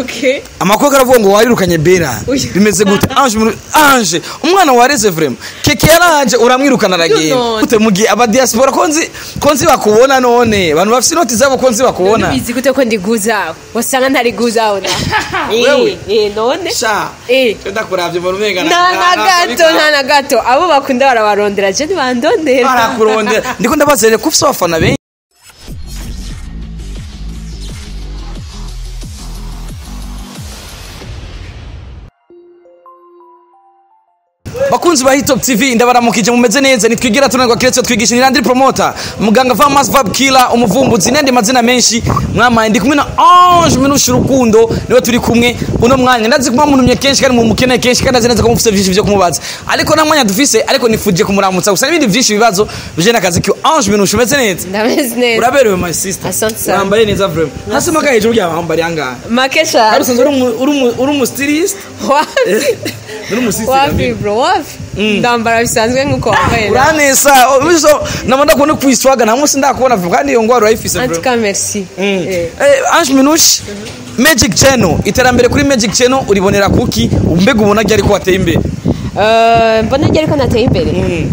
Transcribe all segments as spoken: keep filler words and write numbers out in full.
Okay. Amakobwa aravuga ngo warirukanye Bella. Bimeze gute? Ange Ange umwana wareze vraiment. Keke yaranje uramwirukana aragiye. Gute mugiye aba diaspora konzi konzi bakubona none. Abantu bafite inoti zabo konzi bakubona. Bizi gute ko ndiguzaho. Wasanga ntari guzaho na. Eh eh none. Sha. Eh. Ndakuravye mu rumenga na gato nta na gato. Abo bakunda barabarondera je ntibandondera. Barakurondera. Ndiko ndabazere kufisa abafana benshi. Bakunzi ba Hitop T V ndabaramukije mumeze neza nitwigira tunarwa kiretse twigisha nirandi promoter muganga Farmers Fab Killer umuvumbuzi nende mazina menshi mwama ndi kumwe na Ange Minouche Rukundo niwe turi kumwe uno mwanya ndazi kuma munumye kenshi kandi mu mukene kenshi kandi azeneza ko mufite vyinshi byo kumubaza ariko na mwanya dufise ariko nifuje kumuramutsa gusa n'ibindi vyinshi bibazo bije nakazi ki Ange Minouche meze neza ndameze neza uraberewe my sister urambaye neza vraiment hasi maka hejuru ya bambari anga makesha ari sanzo uri uri mu stylist uri mu stylist wapi bro wapi ndambara bisanzwe nkuko wambaye uranesa namanda kubona kwiswaga nta munsi ndakubona kandi iyo ngwaro urayifise bro antika merci eh Ange Minouche Magic Channel iterambere kuri Magic Channel uribonera kuki umbega ubona ryari ko wateye imbere eh mbona ryari ko nateye imbere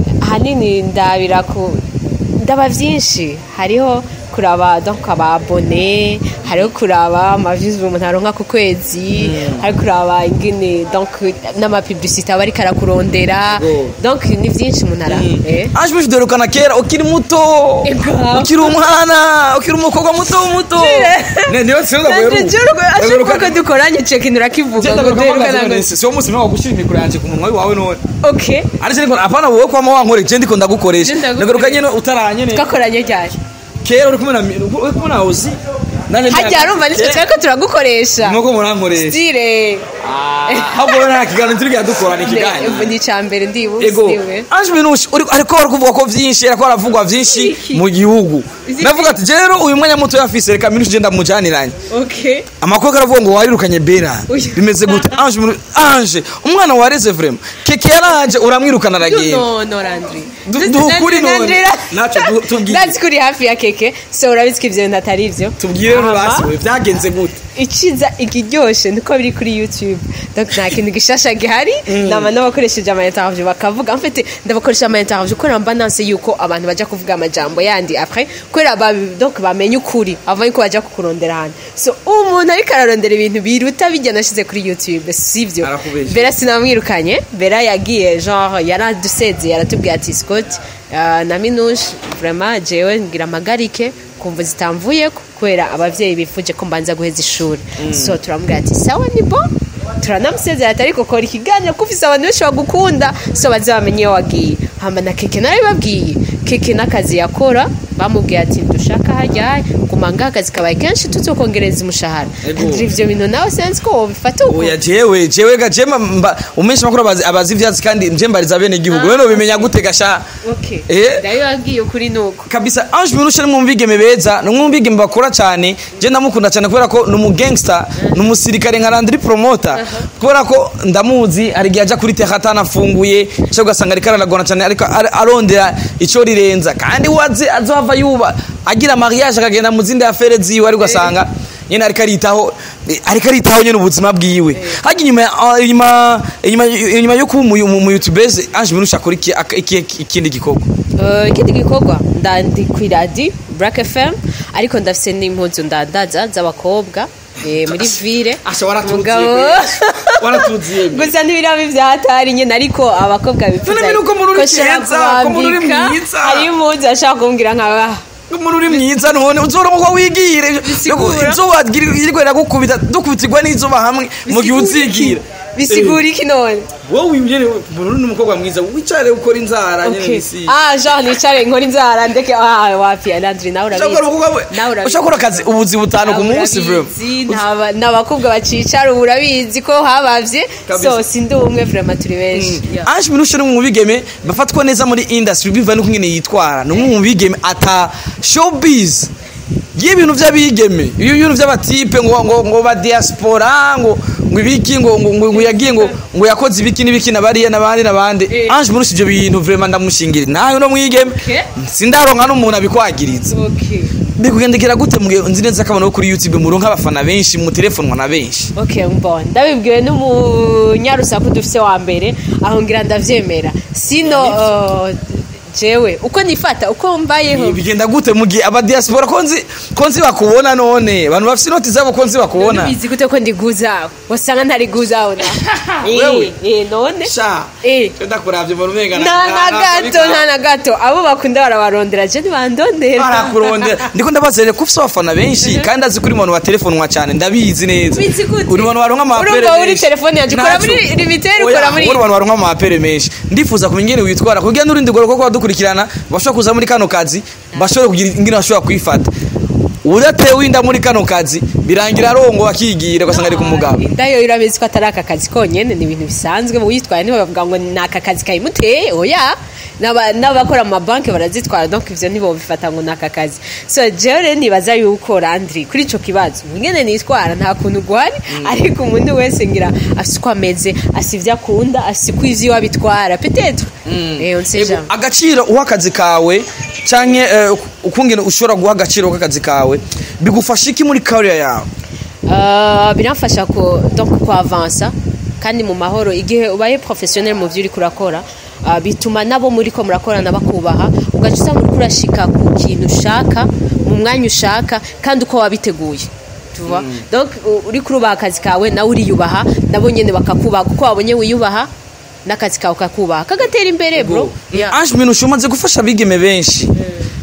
hanini ndabira ko ndaba vyinshi hariho kuraba donc ababone hariho kuraba amaviews umuntu aronka ku kwezi hari kuraba ingene donc nama publicité abari karakurondera donc ni vyinshi umuntu ara eh Ange Minouche dorukana kera ukiri muto ukiri umwana ukiri umukobwa muto muto ne niyo tsinda gweru ashaka dukoranye cekinura kivuga ngo dorukana sio musi mwa gushira imikoro yanje ku munwa wawe none okay ariko niko apana wowe kwa mwa nkore je ndiko ndagukoresha nagarukanye no utaranye ne twakoranye cyane kera uri kumena uri kumena uzi nane hajya arumva nitwe twako turagukoresha nuko murankoresha style ah habo na kigano turi cyadukora ni kigano ni cyambere ndibuziwe Ange Minouche uri ariko kuvuga ko vyinshi ariko aravugwa vyinshi mu gihugu navuga ati jero uyu mwanya muto yafise reka Minouche je ndamujaniranye okay amakobwa aravuga ngo warirukanye Bella bimeze gute Ange Minouche Ange umwana wareze vraiment Keke yaranje uramwirukana aragiye no no Landry dukuri none nacho tubwire that's kuri hafi ya Keke so urabitswe ivyo ndatari ivyo tubwire basi byagenze gute ikiza ikiryoshe niko biri kuri YouTube donc nta kintu gishasha gihari nama n'abakoresheje ama interview bakavuga en fait ndabakoresha ama interview ko namba nanse yuko abantu baje kuvuga amajambo yandi après kwera ba donc bamenye ukuri avant ko baje kukurondera hano so umuntu ari kararondera ibintu biruta bijya nashize kuri YouTube sivyo Bella sinamwirukanye Bella yagiye genre yaraduseze yaratubwiye ati Scott na Minouche vraiment jewe ngira magarike kumva zitamvuye kwera abavyeyi bifuje ko mbanza guheza ishuri so turamubwira ati sawa ni bo turanamusezera atari ko kora ikiganiro kufisa abantu benshi bagukunda so bazamenye wagiye hamba na Keke nayo babwiye Keke nakazi yakora bamubwiye ati ndushaka hajya kumanga akazi kabaye kenshi tuzokongereza umushahara ivyo bintu nawe sense ko bifata uko oya jewe jewe gajema umesha makuru abazi abazi ivyazi kandi nje mbariza bene gihugu rero bimenya gute gasha okay eh dayo yagiye kuri nuko kabisa Ange Minouche ni mwumvigeme beza no mwumvigeme bakora cyane je ndamukunda cyane kubera ko numu gangster numusirikare nka Landry promoter kubera ko ndamuzi ari giye aja kuri terata nafunguye cyo gasanga ari kararagona cyane ariko arondera ico rirenza kandi waze azova yuba agira mariage akagenda mu zindi affaire ziwe ari gasanga nyene ari karitaho ari karitaho nyene ubuzima bwiwe haje nyuma nyuma nyuma yo ku mu YouTubers Ange Minouche akora iki ikindi gikorwa eh ikindi gikorwa ndandi kwiradi Black F M ariko ndafise n'impunzu ndandaza z'abakobwa eh muri ville ashobora tuziye waratuziye gusa n'ibirabi byatari nyene ariko abakobwa bifuza ko muri mwiza ko muri mwiza ari impunzu ashaka kumbwira nka umuntu uri mwiza none uzora ngo wigire izo wadgirirwa gukubita dukubitirwa n'izuba hamwe mu gihe uzigira bisigura iki none wowe wimyene umuntu n'umukobwa mwiza wicare ukora inzara nyene bisi ah Jean nicare nkora inzara ndeke ah wapi Landry nawe urabizi ushakora akazi ubuzi butanu ku munsi vraiment n'abakobwa bacicara urabizi ko habavye so sindi umwe vraiment turi benshi Ange Minouche ni mu bigeme bafatwa neza muri industry biva no kungene yitwara no mu bigeme ata showbiz y'ibintu by'abigeme iyo bintu by'abatipe ngo ngo ngo ba diaspora ngo ngo ibiki ngo ngo yagiye ngo ngo yakoze ibiki n'ibiki nabariye nabandi nabandi Ange Minouche ibyo bintu vraiment ndamushingire nayo no mwigeme sindaronka n'umuntu abikwagiriza okay bikugendekera gute mugihe nzi neza ko abantu kuri YouTube muronka abafana benshi mu telefonwa na benshi? Okay, mbona ndabibwiwe n'umunyarusaku dufise wa mbere aho ngira ndavyemera sino uh, jewe uko nifata uko mbayeho bigenda gute mugihe aba diaspora konzi konzi bakubona none abantu bafise inoti zabo konzi bakubona bizi gute ko ndiguzaho wasanga ntari guzaho na eh eh none sha eh ndakuravye mu rumenga na gato na gato abo bakunda barabarondera je ntibandondera barakurondera ndiko ndabazere ko ufise abafana benshi kandi azi kuri umuntu wa telefonwa cyane ndabizi neza uri umuntu waronka amapere urumva uri telefone yaje kora muri limitere ukora muri uri umuntu waronka amapere menshi ndifuza kumenya ingene witwara kugira n'urindi goro ko dukurikirana bashobora kuza muri kano kazi bashobora kugira ingene bashobora kwifata uratewe inda muri kano kazi birangira arongo akigira ugasanga ari ku mugabo indayo irabizi ko atari aka kazi konyene ni ibintu bisanzwe mu witwaye niba bavuga ngo ni aka kazi kayimuteye oya n'abakora mu mabanki barazitwara donc ivyo nibo bifata ngo naka kazi so jewe nibaza yuko Landry kuri ico kibazo ngene nitwara nta kuntu gwari ariko umuntu wese ngira afise uko ameze asivya akunda asiko ivyo wabitwara peut-être eh on sait jamais agaciro uha akazi kawe canke ukungene ushobora guha agaciro k'akazi kawe bigufasha iki muri career yawe? Uh, biramfasha ko donc ko avancer kandi mu mahoro igihe ubaye professionnel mu vyo uri kurakora uh, bituma nabo muri ko murakorana bakubaha ugacusa muri kurashika ku kintu ushaka mu mwanya ushaka kandi uko wabiteguye tuva mm. donc uri kurubaha akazi kawe na uri yubaha nabo nyene bakakubaha kuko wabonye wiyubaha n'akazi kawe kakubaha kagatera imbere bro yeah. Ange Minouche umaze gufasha bigeme benshi mm.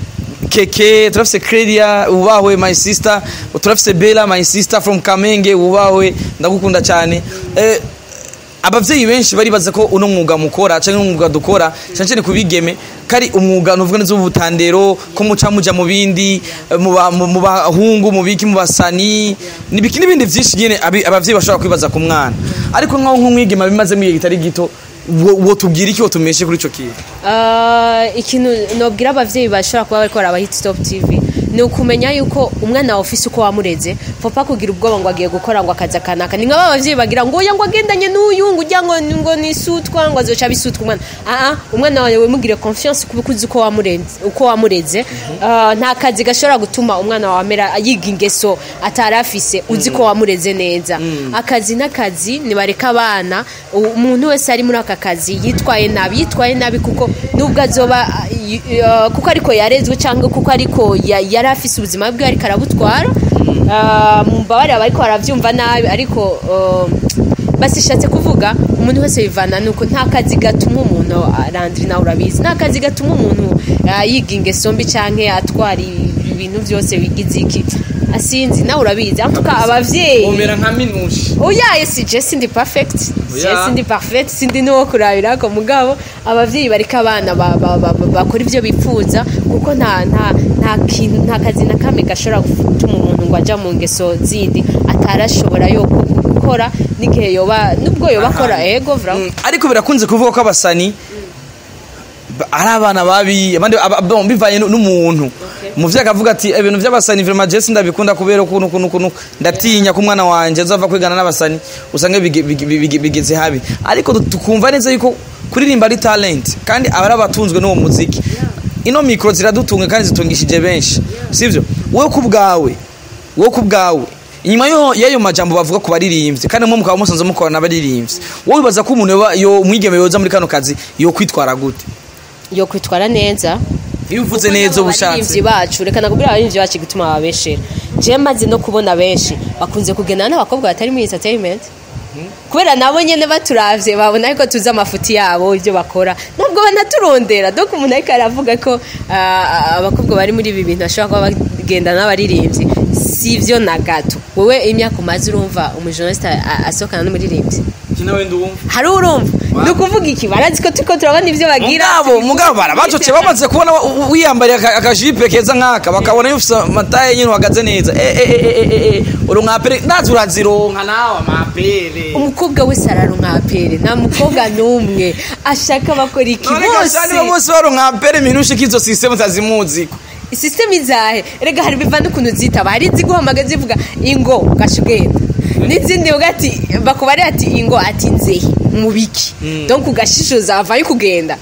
Keke, turafise Credia, ubahwe my sister, turafise Bella my sister from Kamenge, ubahwe ndagukunda cyane. Eh abavyeyi benshi bari baza ko uno mwuga mukora canke umwuga dukora cyane kubigeme kari umwuga nuvuga neza ubutandero ko muca muja mu bindi mu bahungu mu biki mu basani nibiki nibindi vyinshi nyene abavyeyi bashobora kwibaza ku mwana ariko nkaho nk'umwigema bimaze mu gitari gito wo tubwira iki wo tumeshe kuri ico kintu? Uh, ikintu nobwira abavyeyi bashobora kuba bariko aba Hit Stop T V ni ukumenya yuko umwana wa ofisi uko wamureze papa kugira ubwoba ngo agiye gukora ngo akaza kanaka ni ngaba abavyeyi bagira ngo ngo agendanye n'uyu ngo ujya ngo ngo nisutwa ngo azoca bisutwa umwana ah ah umwana wawe mugire confiance kubukuzi uko wamureze uko wamureze uh, nta kazi gashobora gutuma umwana wawe amera yiga ingeso atarafise uzi ko wamureze neza akazi n'akazi nibareka abana umuntu wese ari muri aka kazi yitwaye nabi yitwaye nabi kuko nubwo azoba uh, kuko ariko yarezwe cyangwa kuko ariko ya afise ubuzima bwe ariko arabutwara mubabare abariko baravyumva nabi ariko basishatse kuvuga umuntu wese bivana nuko nta kazi gatuma umuntu Landry nawe urabizi nta kazi gatuma umuntu yiga ingeso mbi canke atwara ibintu vyose bigize iki asinzi nawe urabizi amfuka abavyeyi omera nka Minouche oya esi je sindi perfect je sindi perfect sindi no kurabira ko mugabo abavyeyi barika abana bakora ivyo bipfuza kuko nta nta nta kintu nta kazi na kame gashobora gutuma umuntu ngo aja mu ngeso zindi atarashobora yo gukora n'igihe yoba nubwo yoba akora ego vra ariko birakunze kuvuga ko abasani ari abana babi abandi bivaye n'umuntu muvye akavuga ati ibintu by'abasani vraiment je sindabikunda kubera ukuntu kuntu kuntu ndatinya ku mwana wanje azava kwigana n'abasani usange bigeze habi ariko tukumva neza yuko kuririmba ari talent kandi abari abatunzwe n'uwo muziki ino micro ziradutunga kandi zitungishije benshi sivyo wowe kubgawe wowe kubgawe inyuma yo yayo majambo bavuga ku baririmbye kandi mu mukaba musanze mukorana baririmbye wowe bibaza ko umuntu yo mwigeme yoza muri kano kazi yo kwitwara gute yo kwitwara neza iyo uvuze neza ubushatse bacu reka nakubwira abarinzi bacu gituma babeshera je maze no kubona benshi bakunze kugendana n'abakobwa batari muri entertainment kubera nabo nyene baturavye babona ariko tuza amafuti yabo ibyo bakora nabwo banaturondera donc umuntu ariko aravuga ko abakobwa bari muri ibi bintu ashobora kuba bagendana n'abaririmbyi sivyo na gato wewe imyaka umaze urumva umujournaliste asokana n'umuririmbyi kinawe ndumva hari urumva nukuvuga iki barazi ko tuko turabona ivyo bagira mugabo mugabo barabacoce bamaze kubona wiyambariye akajipe keza nkaka bakabona yufise mataye nyine wagaze neza eh eh eh eh urunkapere ndazi urazironka nawe amapere umukobwa wese ararunkapere nta mukobwa numwe ashaka bakora iki bose none bose barunkapere Minouche kizo system tazimuziko system izahe rega hari bivana ukuntu zitaba hari ziguhamagaza zivuga ingo gashugenda n'izindi ugati bakubari ati ingo ati nzehe mubiki donc ugashishoza avaye kugenda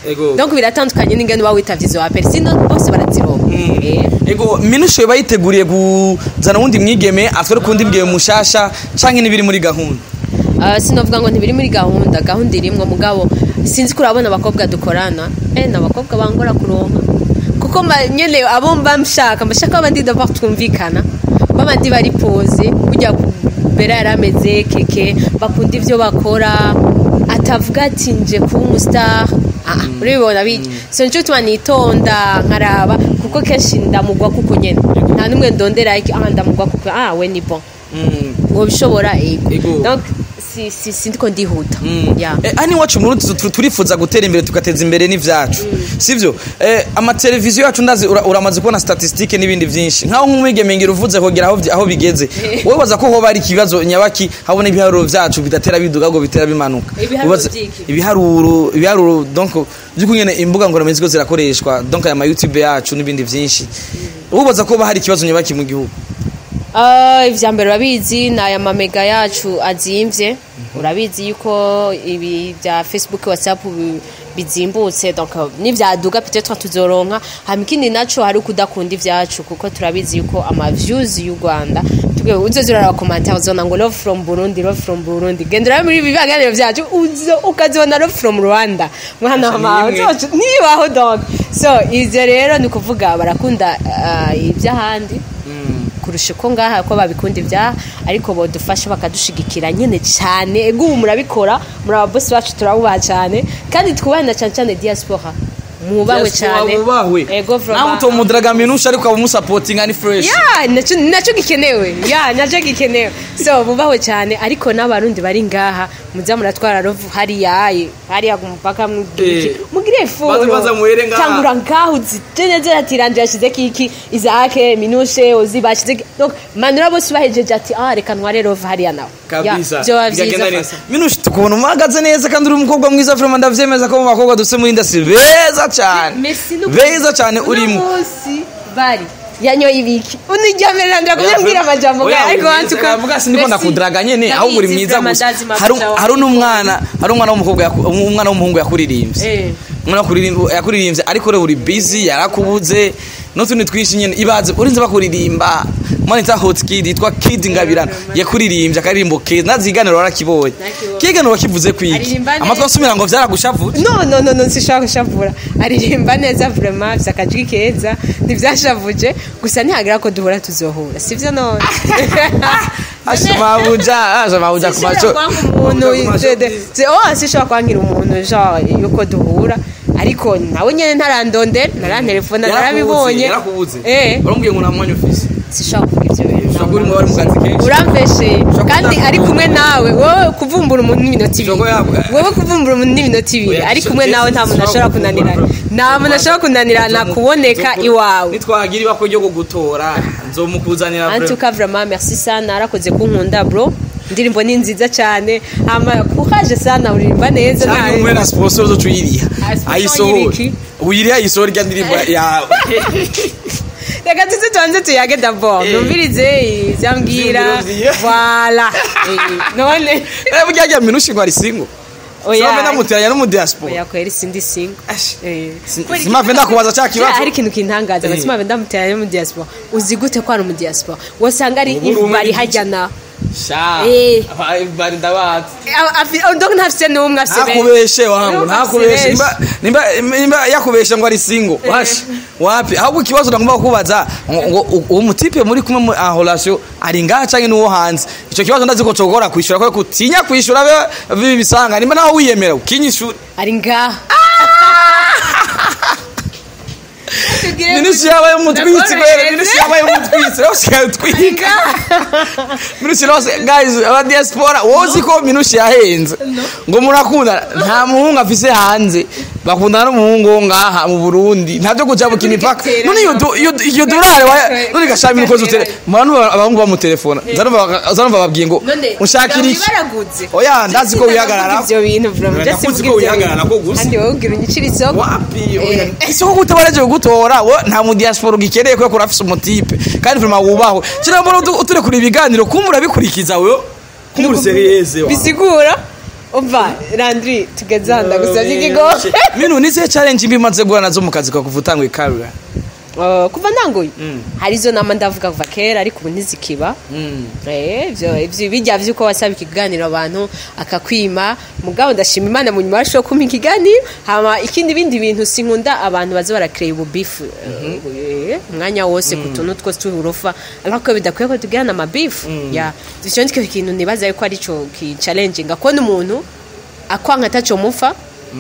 donc biratandukanye n'ingene uba witavye izo appel sino bose barazironka ego minushe bayiteguriye kuzana wundi mwigeme atwere kundi mwigeme mushasha canke nibiri muri gahunda sinovuga ngo ntibiri muri gahunda gahunda irimwo mugabo sinzi kurabona abakobwa dukorana eh n'abakobwa bangora kuronka kuko nyene abo mbamshaka mbashaka abandi d'abord twumvikana babandi bari pose kujya bera yarameze keke bakunda ivyo bakora atavuga ati nje kuba umustar ah uribona bije so nje tuma nitonda nkaraba kuko kenshi ndamugwa kuko nyene nta numwe ndondera iki ah ndamugwa kuko ah we ni bon ngo bishobora ego donc si si sindiko ndihuta ya ani wacu mu turifuza gutera imbere tukateza imbere n'ivyacu sivyo eh ama televiziyo yacu ndazi uramaze kubona statistique n'ibindi vyinshi nkaho nk'umwigemengira uvuze kogera aho aho bigeze wowe baza ko ho bari kibazo nyabaki habona ibiharuro vyacu bidatera biduga ngo bitera bimanuka ibiharuro ibiharuro donc byukunyene imbuga ngoro mezigo zirakoreshwa donc aya ma YouTube yacu n'ibindi vyinshi wowe baza ko bahari kibazo nyabaki mu gihugu Uh, ivya mbere urabizi na ya mamega yacu azimvye urabizi yuko ibi bya Facebook WhatsApp bizimbutse donc nivyaduga peut-être tuzoronka hamikindi naco hari kudakunda ivyacu kuko turabizi yuko ama views y'u Rwanda tugwe uzozira ra commentaire zona ngo love from Burundi love from Burundi gendera muri ibi biganiro vyacu uzo ukazona love from Rwanda mwana ma ni waho donc so ize rero ni kuvuga barakunda uh, ivyahandi kurusha ko ngaha ko babikunda ibya ariko bodufasha bakadushigikira nyene cyane ego murabikora muri aba boss bacu turabuba cyane kandi twubana cyane cyane diaspora mubawe cyane ego from naho to mudraga minusha ariko abo supporting ani fresh ya naco naco gikenewe ya naco gikenewe so mubawe cyane ariko n'abarundi bari ngaha muza muratwara rovu hari yaye hari yagumupaka mugire mugire foro baza muhere ngaha tangura ngaho uziteneze atiranje yashize kiki izake minushe ozibashize donc manura bose bahejeje ati ah reka ntware rovu hari yana kabisa bigagenda neza minushe tukubona umagaze neza kandi uri umukobwa mwiza vraiment ndavyemeza ko mu bakobwa dufite mu industry beza cyane beza cyane urimo bari yanyo ibiki unijyamerera ndakumbwira amajambo ga ariko wantuka avuga sindiko ndakudraga nyene aho muri mwiza gusa hari hari numwana hari umwana w'umukobwa umwana w'umuhungu yakuririmbye umwana kuririmba yakuririmbye ariko rero uri busy yarakubuze notundi twishi nyene ibaze urinze bakuririmba mwana ta hot kid yitwa Kid Ngabirana yakuririmbye akaririmbo ke naziganiro warakibonye kiganiro wakivuze kwiki amatwa asumira ngo vyaragushavura no no no no sishaka gushavura aririmba neza vraiment byakajwi keza ntivyashavuje gusa ntihagira ko duhura tuzohura sivyo none ashamabuja ashamabuja kumacho umuntu yede oh sishaka kwangira umuntu genre yuko duhura ariko nawe nyene ntarandondera narantelefona narabibonye eh urambwiye ngo namwanya office sishaka kuvuga ivyo bintu shaguri mu bari mu kazi kenshi uramveshe kandi ari kumwe nawe wowe kuvumbura umuntu n'iminota ibiri wowe kuvumbura umuntu n'iminota ibiri ari kumwe nawe nta muntu ashobora kunanira nta muntu ashobora kunanirana kuboneka iwawe nitwagira ibako ryo gutora nzomukuzanira vraiment en tout cas vraiment merci sana arakoze kunkunda bro ndirimbo ni nziza cyane ama kuhaje sana uririmba neza nawe umwe na sponsor zo tuyiriya ayisohora uyiriya ayisohora rya ndirimbo yawe reka tuze tuanze tuyage d'abord numvirize ivyambwira voilà none eh bujya minushi ngo ari single oya so namuteranya no mu diaspora oya kweri sindi single eh sima venda kubaza cha kibazo hari kintu kintangaza basima venda muteranya no mu diaspora uzi gute ko ari mu diaspora wasanga ari bari hajyana sha eh bari ndabazi donc ntafise numwe afise nakubeshe wangu nakubeshe nimba nimba nimba yakubeshe ngo ari single washi wapi ahubwo kibazo ndagomba kubaza ngo umutipe muri kumwe mu relation ari ngaha canke nuwo hanze ico kibazo ndazi ko cogora kwishura ko kutinya kwishura bibi bisanga nimba naho wiyemera ukinyishura ari ngaha Minushi yabaye umutwitsi kwere minushi yabaye umutwitsi rose twika minushi rose guys aba diaspora wozi ko minushi yahenze ngo murakunda nta muhungu afise hanze bakundana n'umuhungu ngaha mu Burundi ntavyo kujabuka imipaka none iyo iyo dolari none gashamira uko zutere abantu abahungu ba mu telefona zanova babwiye ngo ushakira iki oya ndazi ko wihagarara ivyo bintu vraiment just ko wihagarara ko gusa kandi wowe ugira unyicira isoko wapi oya isoko gutabareje gutora nta mu diaspora gikeneye ko kurafisa umutipe kandi vraiment wubaho kirambona uture kuri ibiganiro kumbura bikurikiza wewe kumbura serieze bisigura umva Landry tugeze handa gusabye ikigo Minu nize challenge bimaze gura nazo mu kazi ko kuvutangwa ikarura Uh, kuva ndanguye mm. harizo nama ndavuga kuva kera ariko ubu ntizikiba mm. eh byo ivyo bijya vyuko wasaba ikiganiro abantu akakwima mugabo ndashima Imana mu nyuma yasho kuma ikiganiro hama ikindi bindi bintu sinkunda abantu baza barakreya ubu beef umwanya wose kutuntu two tururofa ariko bidakwiye ko tugirana ama beef ya ivyo ndike ikintu nibaza yuko ari cyo ki challenging akona umuntu akwanga ataco mufa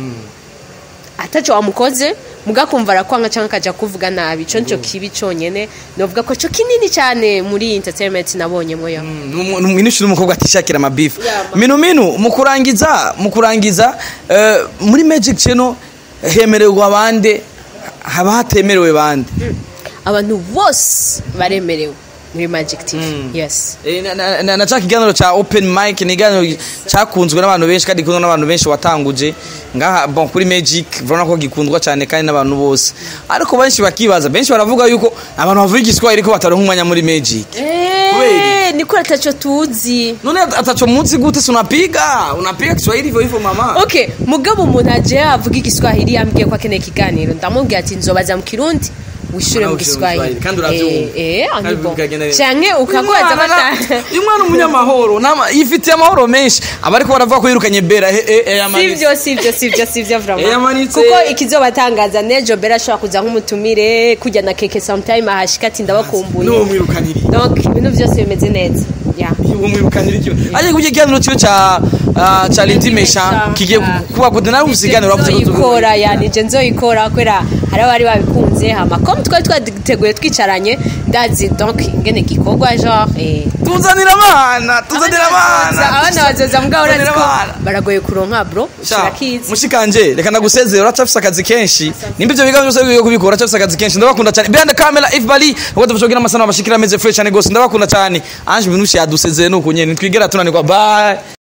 ataco amukoze mugakumva arakwanga cyangwa kaja kuvuga nabi cyo nicyo kibi cyonyene novuga ko cyo kinini cyane muri entertainment nabonye moyo Minuche n'umukobwa atishakira ama beef Minu Minu mukurangiza mukurangiza muri Magic Channel hemerewe abande haba hatemerewe bande abantu bose baremerewe muri Magic T V mm. yes eh na na, na cha kiganiro cha open mic ni kiganiro cyakunzwe n'abantu benshi kandi gikundwa n'abantu benshi watanguje ngaha bon kuri Magic vrona ko gikundwa cyane kandi n'abantu bose ariko benshi bakibaza benshi baravuga yuko abantu bavuga igiswahili ko bataronka umwanya muri Magic eh niko atacho tuzi none atacho muzi gute unapiga unapiga Kiswahili hivyo hivyo mama okay mugabo umuntu aje avuga igiswahili yambwiye ko akeneye kiganiro ndamubwiye ati nzobaza mu Kirundi wishure mu Kiswahili kandi uravyumva eh eh anibo canke ukagwaza bata imwana umunyamahoro nama yifitiye amahoro menshi abariko baravuga ko yirukanye Bera eh yamanitse sivyo sivyo sivyo sivyo vraiment kuko ikizobatangaza nejo Bera ashobora kuza nk'umutumire kujya na keke sometime ahashika ati ndabakumbuye no mwirukaniri donc ibintu byose bimeze neza ya uwo mwirukaniri cyo aje kujye kiganiro cyo cha cha l'intimation kigiye kuba kudena usiganiro wavuze ko ikora yani je nzoyikora kwera hari abari babikunze hama comme twari twateguye twicaranye ndazi donc ingene gikorwa genre eh tuzanira abana tuzanira abana abana bazoza mugabo uraziko baragoye kuronka bro shirakizi mushikanje reka ndagusezera uracafisa akazi kenshi nimba ivyo biga byose bigiye kubikora uracafisa akazi kenshi ndabakunda cyane behind the camera if bali ngoto bashobora amasana bashikira ameze fresh cyane gose ndabakunda cyane Ange Minouche yadusezeye nuko nyene twigera tunanirwa bye.